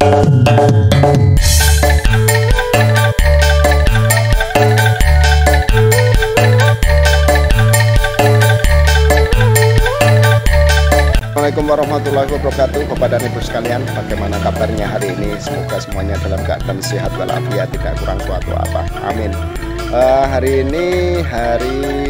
Assalamualaikum warahmatullahi wabarakatuh. Bapak dan Ibu sekalian, bagaimana kabarnya hari ini? Semoga semuanya dalam keadaan sehat walafiat, tidak kurang suatu apa. Amin. Hari ini hari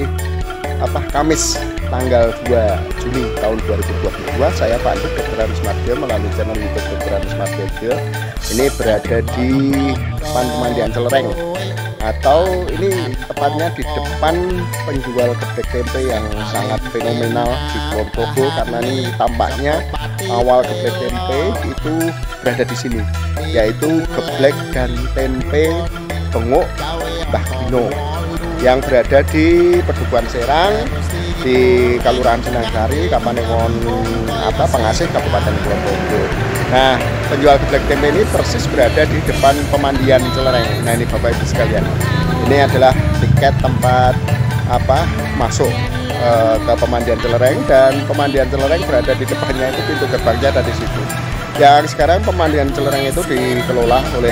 Kamis tanggal 2 Juni tahun 2022. Saya Pak Anduk Dr. Anus Mardjo melalui channel YouTube Dr. Anus Mardjo. Ini berada di depan pemandian Celereng, atau ini tepatnya di depan penjual geblek tempe yang sangat fenomenal di Ponorogo, karena ini tampaknya awal geblek tempe itu berada di sini, yaitu geblek dan tempe bengok Mbah Gino yang berada di Pedukuhan Serang, di Kelurahan Sinangsari, Kapanewon Pengasih, Kabupaten Ponorogo. Nah, penjual geblek tempe ini persis berada di depan pemandian Celereng. Nah, ini Bapak Ibu sekalian, ini adalah tiket tempat masuk ke pemandian Celereng, dan pemandian Celereng berada di depannya, itu pintu gerbangnya ada di situ. Yang sekarang pemandian Celereng itu dikelola oleh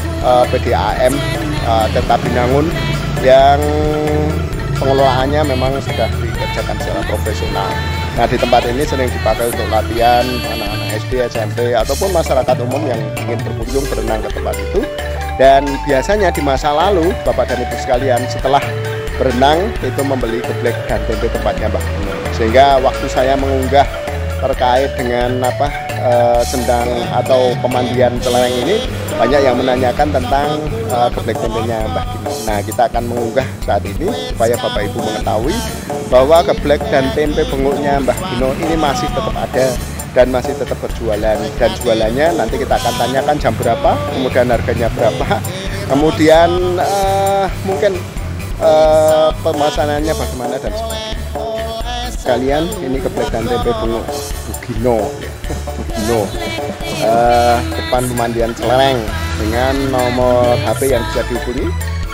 PDAM Tirta Binangun, yang pengelolaannya memang sudah dikerjakan secara profesional. Nah, di tempat ini sering dipakai untuk latihan anak-anak SD, SMP, ataupun masyarakat umum yang ingin berkunjung berenang ke tempat itu. Dan biasanya di masa lalu, Bapak dan Ibu sekalian, setelah berenang itu membeli geblek dan tempe tempatnya Mbah Gino. Sehingga waktu saya mengunggah terkait dengan sendang atau pemandian Celereng ini, banyak yang menanyakan tentang geblek tempenya Mbah Gino. Nah, kita akan mengunggah saat ini supaya Bapak Ibu mengetahui bahwa geblek dan tempe bengoknya Mbah Gino ini masih tetap ada dan masih tetap berjualan. Dan jualannya nanti kita akan tanyakan jam berapa, kemudian harganya berapa, kemudian mungkin pemesanannya bagaimana dan sebagainya. Sekalian, ini geblek dan tempe bengok Bugino, depan pemandian Celereng, dengan nomor HP yang bisa dihubungi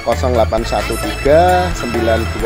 0813 9271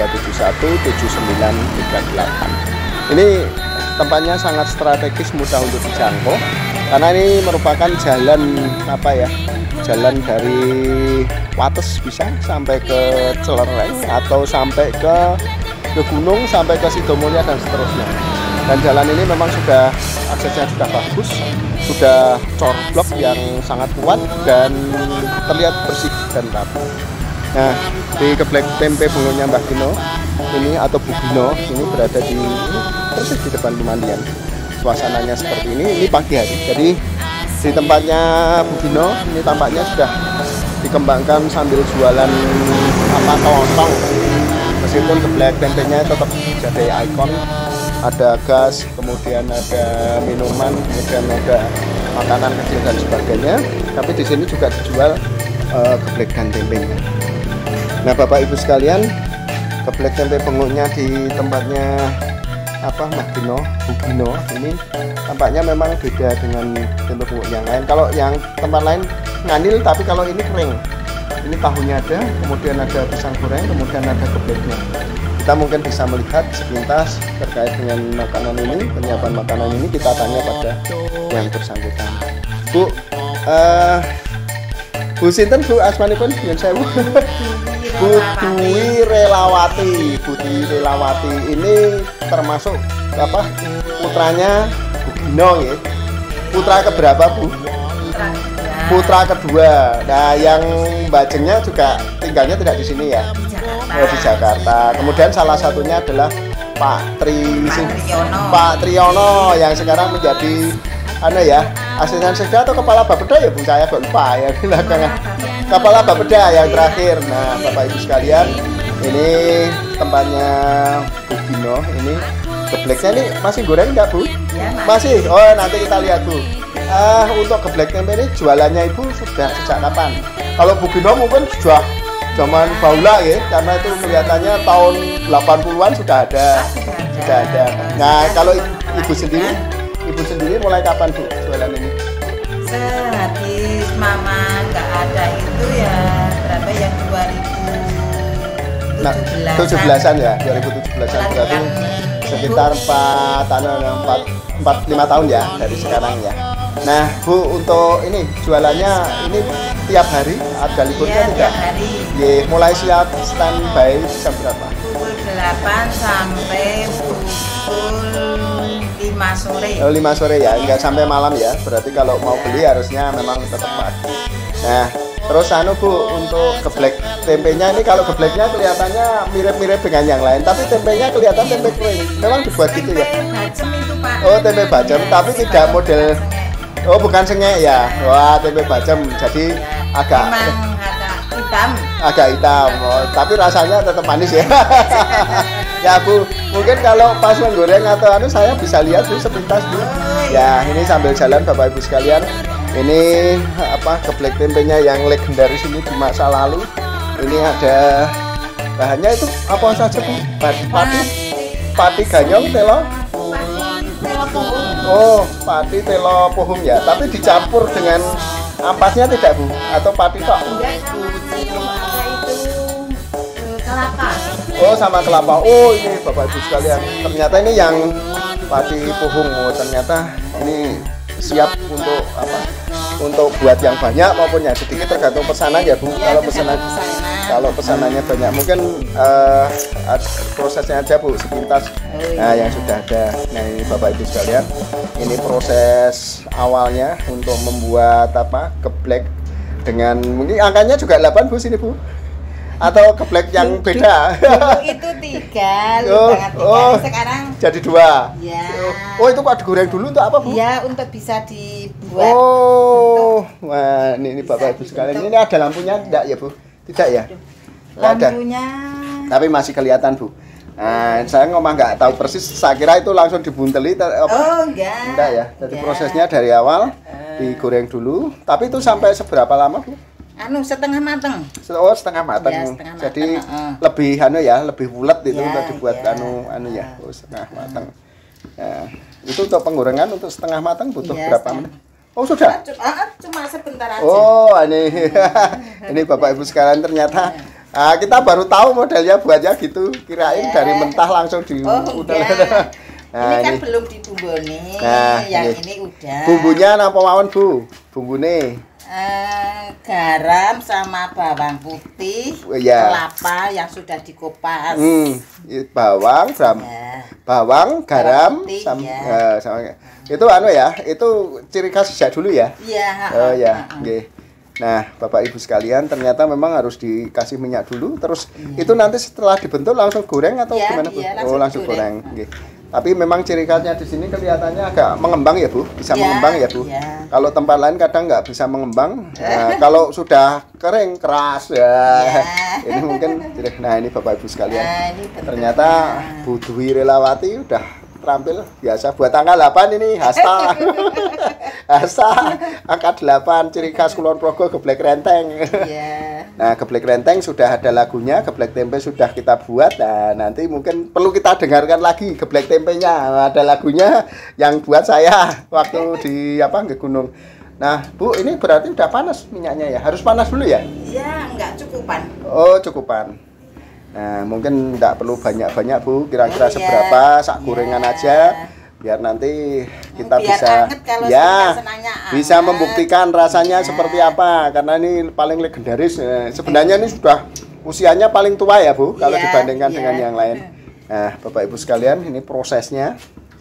7938. Ini tempatnya sangat strategis, mudah untuk dijangkau, karena ini merupakan jalan jalan dari Wates bisa sampai ke Celereng, atau sampai ke gunung, sampai ke Sidomulya dan seterusnya. Dan jalan ini memang sudah aksesnya sudah bagus, sudah corblok yang sangat kuat dan terlihat bersih dan rapi. Nah, di geblek tempe bengoknya Mbah Gino ini, atau Bugino, ini berada di persis di depan pemandian. Suasananya seperti ini pagi hari. Jadi di tempatnya Bugino ini tampaknya sudah dikembangkan sambil jualan tontong. Meskipun geblek tempenya tetap jadi ikon, ada gas, kemudian ada minuman, kemudian ada makanan kecil dan sebagainya. Tapi di sini juga dijual geblek dan tempenya. Nah, Bapak Ibu sekalian, geblek tempe bengoknya di tempatnya Mbah Gino, Bugino ini tampaknya memang beda dengan tempe bengok yang lain. Kalau yang tempat lain nganil, tapi kalau ini kering. Ini tahunya ada, kemudian ada pisang goreng, kemudian ada gebleknya. Kita mungkin bisa melihat sepintas terkait dengan makanan ini, penyiapan makanan ini. Kita tanya pada yang bersangkutan. Bu, Bu sinten Bu asmanipun? Nyun sewu. Bu Dwi Relawati. Bu Dwi Relawati ini termasuk putranya Bugino ya. Putra keberapa, Bu? Putra kedua. Nah, yang mbajengnya juga tinggalnya tidak di sini ya, di Jakarta. Kemudian salah satunya adalah Pak Triyono yang sekarang menjadi asisten sekda atau kepala Bapeda ya, Bu, saya kok lupa ya, kepala Bapeda yang terakhir. Nah, Bapak Ibu sekalian, ini tempatnya Bugino. Ini gebleknya ini masih goreng enggak, Bu? Ya, masih. Oh, nanti kita lihat, Bu. Untuk geblek tempe ini jualannya Ibu sudah sejak kapan? Kalau Bugino mungkin sudah zaman baula ya, karena itu kelihatannya tahun 80-an sudah ada. Nah, kalau Ibu sendiri mulai kapan, Bu, jualan ini? Sehabis Mama nggak ada itu ya, berapa yang 2017. Nah, 17-an ya, 2017-an berarti sekitar 4-5 tahun ya dari sekarang ya. Nah Bu, untuk ini jualannya ini tiap hari ada liburnya Iya, tidak? tiap hari. Ye, mulai siap standby jam berapa? Pukul 8 sampai pukul 5 sore. Oh, 5 sore ya, enggak sampai malam ya. Berarti kalau mau beli harusnya memang tetap pagi. Nah, terus anu Bu, untuk geblek tempenya ini kalau gebleknya kelihatannya mirip-mirip dengan yang lain, tapi tempenya kelihatan tempe kering. Memang dibuat gitu ya? Tempe bacem itu Pak. Oh, tempe bacem, tapi tidak model. Oh, bukan sengek ya. Wah, tempe bacem. Jadi agak Memang agak hitam. agak hitam. Oh, tapi rasanya tetap manis ya. Ya Bu, mungkin kalau pas menggoreng atau anu saya bisa lihat Bu sepintas Bu. Ya, ini sambil jalan Bapak Ibu sekalian. Ini apa geblek tempenya yang legendaris ini di masa lalu. Ini ada bahannya itu apa saja Bu? Pati ganyong, telo. Oh, pati telo pohum ya. Tapi dicampur dengan ampasnya tidak Bu? Atau pati tok? Enggak sama itu kelapa. Oh, sama kelapa. Oh, ini Bapak Ibu sekalian. Ternyata ini yang pati pohung. Oh, ternyata ini siap untuk apa? Untuk buat yang banyak maupun yang sedikit tergantung pesanan ya Bu. Ya, Kalau pesanannya banyak mungkin prosesnya aja Bu sepintas. Nah, yang sudah ada. Nah, ini Bapak Ibu sekalian. Ini proses awalnya untuk membuat apa? Geblek dengan mungkin angkanya juga 8 Bu sini Bu. Atau geblek yang beda? Dulu itu 3, sekarang jadi 2. ya. Oh, itu kok digoreng dulu untuk apa Bu? Ya, untuk bisa dibuat. Oh, wah ini Bapak Ibu sekalian. Ini ada lampunya enggak ya Bu? Tidak ya? Enggak ada. Lampunya. Tapi masih kelihatan Bu. Nah, saya ngomong nggak tahu persis. Saya kira itu langsung dibunteli apa? Oh, enggak. Enggak ya. Jadi prosesnya dari awal digoreng dulu. Tapi itu sampai seberapa lama Bu? Setengah mateng. Oh, setengah mateng. Ya, setengah Jadi mateng, lebih lebih bulat itu Ya, untuk dibuat ya. ya. Oh, setengah mateng. Nah, itu untuk penggorengan untuk setengah mateng butuh Ya, berapa menit? Oh, sudah. Cuma sebentar aja. Oh, ini Bapak Ibu sekalian ternyata kita baru tahu modelnya buatnya gitu. Kirain dari mentah langsung di enggak. Nah, ini kan belum dibumboni. Nah, yang ini udah. Bumbunya apa mawon Bu? Bumbune. Garam sama bawang putih, Ya. kelapa yang sudah dikupas. Bawang, garam, putih, sama, ya. sama itu itu ciri khas sejak dulu ya. Iya. Oh ya, oke. Nah, Bapak Ibu sekalian, ternyata memang harus dikasih minyak dulu, terus itu nanti setelah dibentuk langsung goreng atau Ya, gimana Bu? iya, Langsung goreng. Oke. Tapi memang ciri khasnya di sini kelihatannya agak mengembang ya Bu, bisa mengembang ya Bu. Ya. Kalau tempat lain kadang nggak bisa mengembang. Nah, kalau sudah kering keras ya. Ini mungkin, nah ini Bapak Ibu sekalian. Ini Ternyata Bu Dwi Relawati udah terampil biasa buat tanggal 8 ini hasta. Hasta angka 8 ciri khas Kulon Progo geblek renteng. Iya. Nah, geblek renteng sudah ada lagunya, geblek tempe sudah kita buat. Nah, nanti mungkin perlu kita dengarkan lagi geblek tempenya. Ada lagunya yang buat saya waktu di di gunung. Nah, Bu, ini berarti udah panas minyaknya ya? Harus panas dulu ya? Iya, enggak cukupan. Oh, cukupan. Nah, mungkin enggak perlu banyak-banyak Bu, kira-kira seberapa, sak gorengan aja. Biar nanti kita bisa bisa membuktikan rasanya seperti apa, karena ini paling legendaris. Sebenarnya ini sudah usianya paling tua ya Bu kalau dibandingkan dengan yang lain. Nah, Bapak Ibu sekalian, ini prosesnya.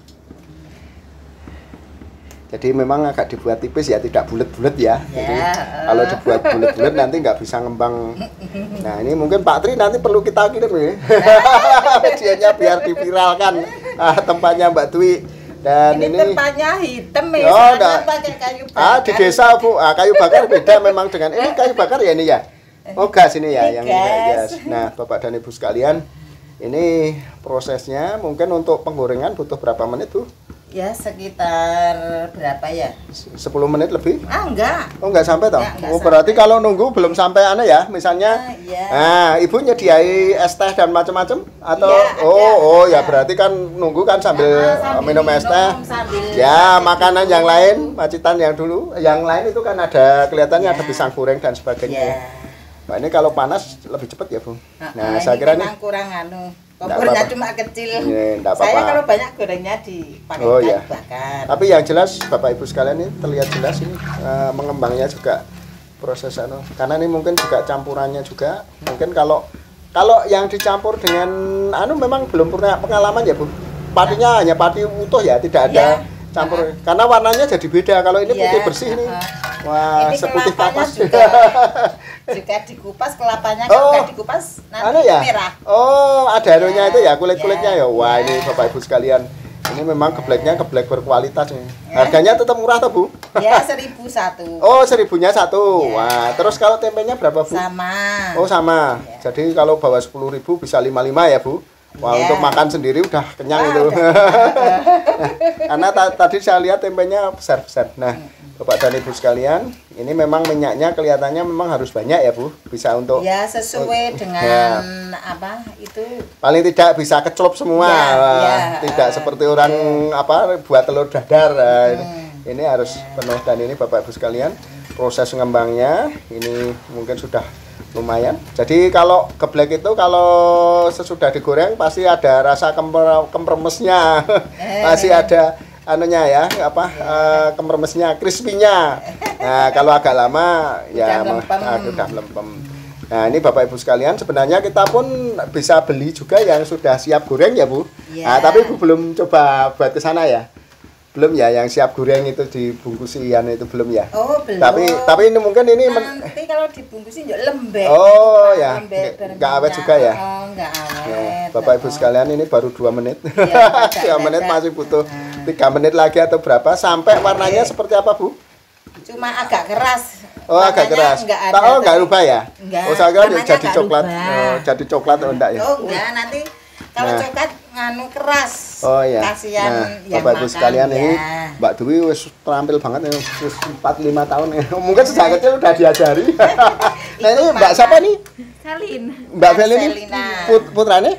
Jadi memang agak dibuat tipis ya, tidak bulat-bulat ya. Jadi kalau dibuat bulat-bulat nanti nggak bisa ngembang. Nah, ini mungkin Pak Tri nanti perlu kita kirim ya. Medianya biar diviralkan tempatnya Mbak Dwi. Dan ini tempatnya hitam ya, pakai kayu bakar. Di desa Bu, kayu bakar beda memang dengan ini kayu bakar ya ini ya. Oh, gas ini ya, yang gas. Nah, Bapak dan Ibu sekalian, ini prosesnya mungkin untuk penggorengan butuh berapa menit tuh? Ya sekitar berapa ya? 10 menit lebih? Enggak. Oh, enggak sampai toh? Enggak Oh, berarti kalau nunggu belum sampai ya, misalnya. Nah, Ibu nyediai es teh dan macam-macam atau ya berarti kan nunggu kan sambil minum es teh. Ya, makanan yang lain, macitan yang dulu, yang lain itu kan ada kelihatannya ada pisang goreng dan sebagainya. Nah, ini kalau panas lebih cepat ya, Bu. Nah, saya kira ini kurang Kompornya cuma kecil. Saya kalau banyak gorengnya dipakai kayu bakar. Tapi yang jelas Bapak Ibu sekalian ini terlihat jelas ini mengembangnya juga proses karena ini mungkin juga campurannya juga. Mungkin kalau yang dicampur dengan memang belum pernah pengalaman ya Bu. Patinya hanya pati utuh ya, tidak ada campur. Karena warnanya jadi beda. Kalau ini putih bersih nih. Wah, ini seputih kapas juga dikupas kelapanya kalau nggak dikupas nanti merah. Oh, ada anunya itu ya, kulit-kulitnya ya. Wah, ini Bapak Ibu sekalian. Ini memang gebleknya geblek berkualitas nih. Harganya tetap murah toh, Bu? Ya, 1.001. Oh, 1.000-nya satu. Wah, terus kalau tempenya berapa, Bu? Sama. Oh, sama. Jadi kalau bawa 10.000 bisa 55 ya, Bu? Wah, untuk makan sendiri udah kenyang itu. Karena tadi saya lihat tempenya besar-besar. Nah, Bapak dan Ibu sekalian, ini memang minyaknya kelihatannya memang harus banyak ya, Bu. Bisa untuk sesuai dengan apa itu. Paling tidak bisa kecelup semua. Tidak seperti orang buat telur dadar. Ini harus penuh, dan ini Bapak Ibu sekalian, proses ngembangnya ini mungkin sudah lumayan. Jadi kalau geblek itu kalau sesudah digoreng pasti ada rasa kempremesnya. Masih ada anunya ya, kempremesnya, crispy-nya. Nah, kalau agak lama ya udah lempem. Nah, ini Bapak Ibu sekalian, sebenarnya kita pun bisa beli juga yang sudah siap goreng ya, Bu. Nah, tapi Bu belum coba buat ke sana ya. Belum ya, yang siap goreng itu dibungkusian itu belum ya? Oh, belum. Tapi ini mungkin ini nanti kalau dibungkusin juga lembek. Oh ya, nggak awet juga ya? Oh, nggak awet. Bapak Ibu sekalian, ini baru 2 menit. 2 menit masih butuh 3 menit lagi atau berapa sampai warnanya seperti apa, Bu? Cuma agak keras. Oh, agak keras. Nggak rubah ya? Enggak. Oh, saya kira jadi coklat. Jadi coklat atau enggak ya? Oh, enggak, nanti kalau coklat keras. Oh iya. Kasihan yang Bapak Ibu sekalian ini Mbak Dwi wis terampil banget ya, 4-5 tahun ya. Mungkin sejak kecil udah diajari. Nah, ini Mbak siapa nih? Selin. Mbak Selin putrane?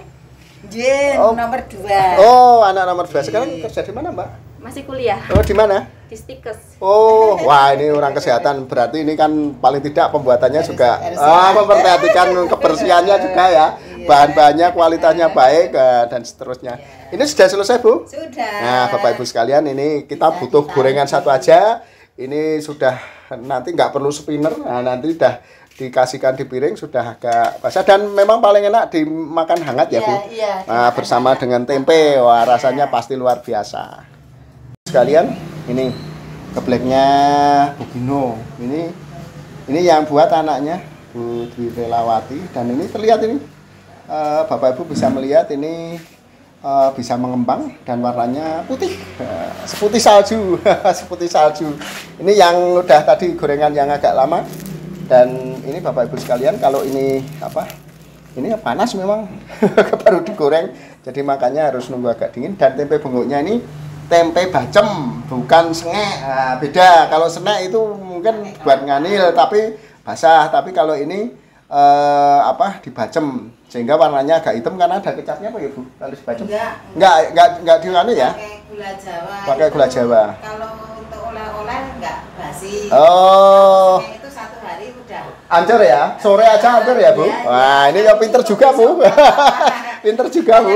Nomor 2. Oh, anak nomor 2. Sekarang kerja di mana, Mbak? Masih kuliah. Oh, di mana? Di Stikes. Oh, wah, ini orang kesehatan. Berarti ini kan paling tidak pembuatannya juga memperhatikan kebersihannya juga ya. Bahan-bahannya kualitasnya baik dan seterusnya. Ini sudah selesai, Bu? Sudah. Nah, Bapak Ibu sekalian, ini kita butuh gorengan satu aja. Ini sudah, nanti nggak perlu spinner. Nah, nanti udah dikasihkan di piring sudah agak basah dan memang paling enak dimakan hangat ya, Bu. Nah, bersama dengan tempe. Wah, rasanya pasti luar biasa. Sekalian, ini gebleknya Bu Gino. Ini yang buat anaknya Bu Dwi Relawati, dan ini terlihat ini Bapak Ibu bisa melihat ini bisa mengembang dan warnanya putih, seputih salju. Seputih salju. Ini yang udah tadi gorengan yang agak lama, dan ini Bapak Ibu sekalian, kalau ini ini panas memang baru digoreng, jadi makanya harus nunggu agak dingin. Dan tempe bengoknya ini tempe bacem, bukan sengek. Nah, beda. Kalau sengek itu mungkin buat nganil tapi basah, tapi kalau ini dibacem sehingga warnanya agak hitam karena ada kecapnya apa ya, Bu? Kalau dibacem? Enggak dianil ya? Pakai gula Jawa. Pakai gula Jawa. Kalau untuk oleh-oleh enggak basi. Oh. Itu 1 hari udah. Ancur ya? Sore aja ancur ya, Bu? Wah, ini ya pinter juga, Bu. Pinter juga, Bu.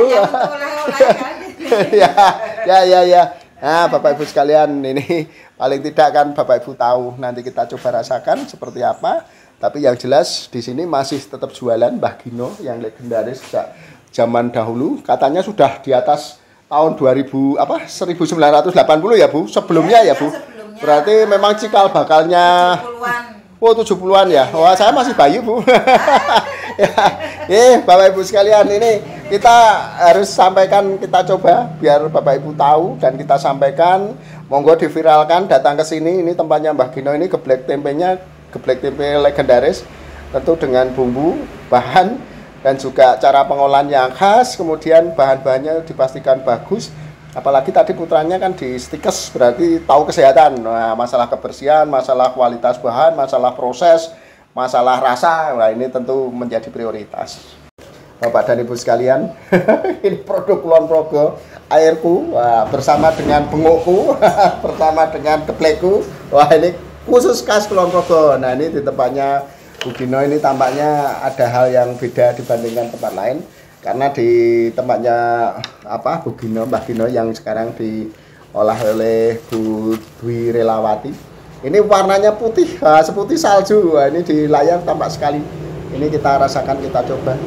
Ya. Nah, Bapak Ibu sekalian, ini paling tidak kan Bapak Ibu tahu, nanti kita coba rasakan seperti apa. Tapi yang jelas di sini masih tetap jualan Mbah Gino yang legendaris sejak zaman dahulu. Katanya sudah di atas tahun 1980 ya, Bu. Sebelumnya ya, Bu. Sebelumnya. Berarti memang cikal bakalnya 70-an. Oh, 70-an ya. Wah, saya masih bayi, Bu. Ya, Bapak Ibu sekalian, ini kita harus sampaikan, kita coba biar Bapak Ibu tahu dan kita sampaikan. Monggo diviralkan, datang ke sini. Ini tempatnya Mbah Gino, ini geblek tempenya, geblek tempe legendaris, tentu dengan bumbu, bahan, dan juga cara pengolahan yang khas. Kemudian bahan-bahannya dipastikan bagus. Apalagi tadi putranya kan di Stikes, berarti tahu kesehatan. Nah, masalah kebersihan, masalah kualitas bahan, masalah proses, masalah rasa, nah ini tentu menjadi prioritas. Bapak dan Ibu sekalian, ini produk Kulon Progo, airku, wah, bersama dengan bengokku, bersama dengan geblekku. Wah, ini khusus khas Kulon Progo. Nah, ini di tempatnya Bu Gino ini tampaknya ada hal yang beda dibandingkan tempat lain. karena di tempatnya apa Bu Gino, Mbah Gino yang sekarang diolah oleh Bu Dwi Relawati. Ini warnanya putih, seputih salju. Wah, ini di layar tampak sekali. Ini kita rasakan, kita coba.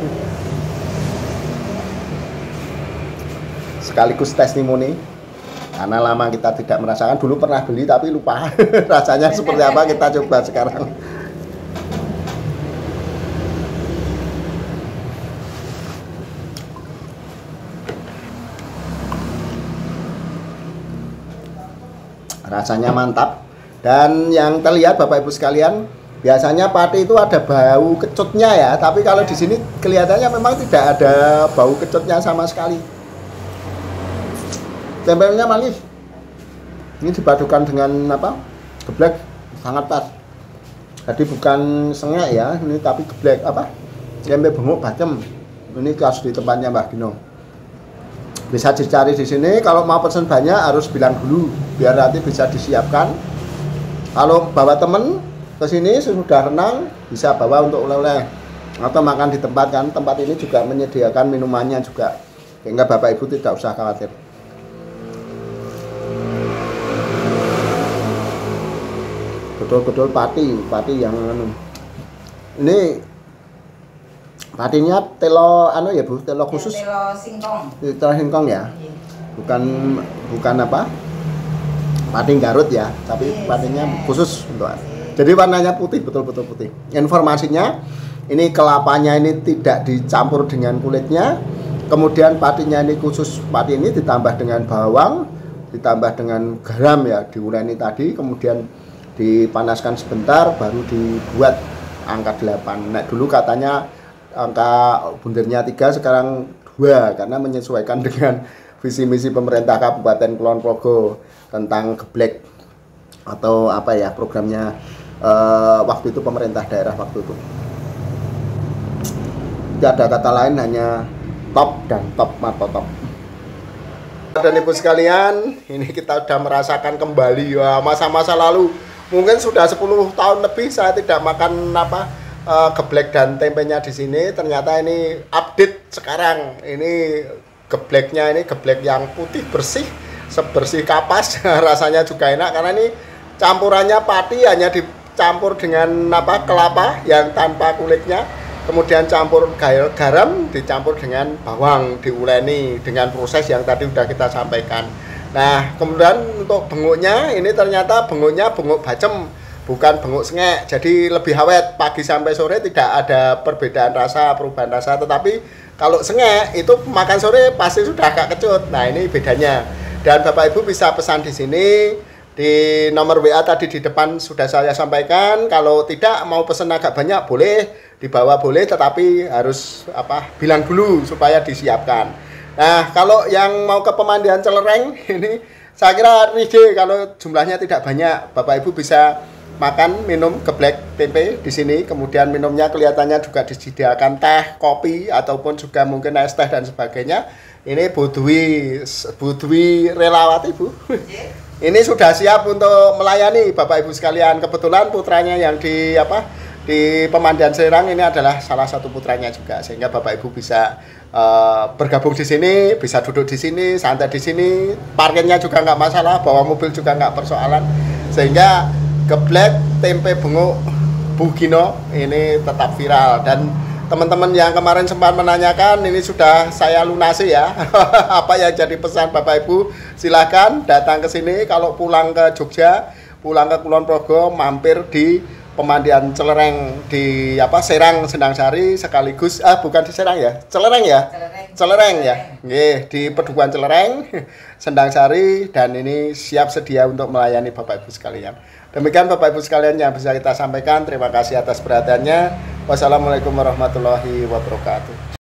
Sekaligus testimoni. Karena lama kita tidak merasakan, dulu pernah beli tapi lupa rasanya seperti apa, kita coba sekarang. Rasanya mantap, dan yang terlihat Bapak Ibu sekalian, biasanya pati itu ada bau kecutnya ya, tapi kalau di sini kelihatannya memang tidak ada bau kecutnya sama sekali. Tempenya manis. Ini dipadukan dengan apa? Geblek, sangat pas. Jadi bukan sengek ya, ini tapi geblek apa? Tempe benguk bacem. Ini khas di tempatnya Mbah Gino. Bisa dicari di sini. Kalau mau pesan banyak harus bilang dulu biar nanti bisa disiapkan. Kalau bawa temen ke sini sudah renang, bisa bawa untuk oleh-oleh atau makan di tempat kan. Tempat ini juga menyediakan minumannya juga, sehingga Bapak Ibu tidak usah khawatir. Betul-betul pati yang ini patinya telo ya Bu, telo khusus. Telo singkong ya. Bukan apa? Pati Garut ya, tapi patinya khusus untuk. Jadi warnanya putih, betul-betul putih. Informasinya ini kelapanya ini tidak dicampur dengan kulitnya. Kemudian patinya ini khusus, pati ini ditambah dengan bawang, ditambah dengan garam ya, diuleni tadi, kemudian dipanaskan sebentar baru dibuat angka 8. Nah, dulu katanya angka bundernya 3, sekarang 2 karena menyesuaikan dengan visi misi pemerintah Kabupaten Kulon Progo tentang geblek atau apa ya programnya waktu itu pemerintah daerah waktu itu. Tidak ada kata lain, hanya top dan top atau top. Dan Ibu sekalian, ini kita sudah merasakan kembali ya masa-masa lalu. Mungkin sudah 10 tahun lebih saya tidak makan apa geblek dan tempenya di sini. Ternyata ini update sekarang. Ini gebleknya, ini geblek yang putih bersih, sebersih kapas. Rasanya juga enak karena ini campurannya pati, hanya dicampur dengan apa kelapa yang tanpa kulitnya. Kemudian campur garam, dicampur dengan bawang, diuleni dengan proses yang tadi sudah kita sampaikan. Nah, kemudian untuk benguknya ini ternyata benguknya benguk bacem, bukan benguk sengek. Jadi lebih awet, pagi sampai sore tidak ada perbedaan rasa, perubahan rasa. Tetapi kalau sengek itu makan sore pasti sudah agak kecut. Nah, ini bedanya. Dan Bapak Ibu bisa pesan di sini, di nomor WA tadi di depan sudah saya sampaikan. Kalau tidak mau pesan agak banyak boleh, dibawa boleh, tetapi harus bilang dulu supaya disiapkan. Nah, kalau yang mau ke pemandian Celereng ini saya kira ride kalau jumlahnya tidak banyak. Bapak Ibu bisa makan, minum geblek tempe di sini. Kemudian minumnya kelihatannya juga disediakan teh, kopi ataupun juga mungkin es teh dan sebagainya. Ini Bu Dwi Relawati, Bu. Ini sudah siap untuk melayani Bapak Ibu sekalian. Kebetulan putranya yang di pemandian Serang ini adalah salah satu putranya juga, sehingga Bapak Ibu bisa bergabung di sini, bisa duduk di sini, santai di sini, parkirnya juga nggak masalah, bawa mobil juga nggak persoalan, sehingga geblek tempe benguk Bu Gino ini tetap viral. Dan teman-teman yang kemarin sempat menanyakan, ini sudah saya lunasi ya. Apa yang jadi pesan Bapak Ibu, silahkan datang ke sini. Kalau pulang ke Jogja, pulang ke Kulon Progo, mampir di pemandian Celereng di Serang Sendang Sari, sekaligus bukan di Serang ya, Celereng ya, Celereng ya, di Pedukuhan Celereng Sendang Sari, dan ini siap sedia untuk melayani Bapak Ibu sekalian. Demikian Bapak Ibu sekalian yang bisa kita sampaikan. Terima kasih atas perhatiannya. Wassalamualaikum warahmatullahi wabarakatuh.